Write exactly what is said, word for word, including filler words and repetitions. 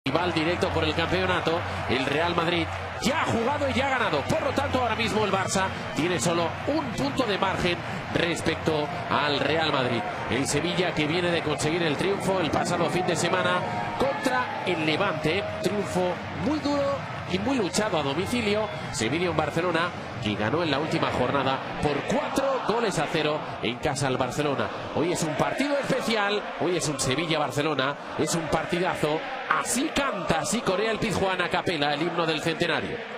Rival directo por el campeonato, el Real Madrid ya ha jugado y ya ha ganado. Por lo tanto, ahora mismo el Barça tiene solo un punto de margen respecto al Real Madrid. El Sevilla, que viene de conseguir el triunfo el pasado fin de semana contra el Levante. Triunfo muy duro y muy luchado a domicilio. Sevilla en Barcelona, que ganó en la última jornada por cuatro goles a cero en casa al Barcelona. Hoy es un partido especial, hoy es un Sevilla-Barcelona, es un partidazo. Así canta, así corea el Pizjuán a capela el himno del centenario.